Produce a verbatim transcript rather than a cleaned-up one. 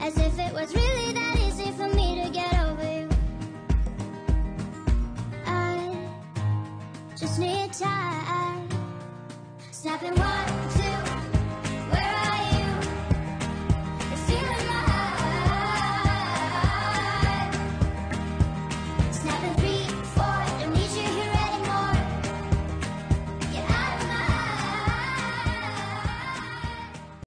as if it was really that easy for me to get over you. I just need time. Snapping one, two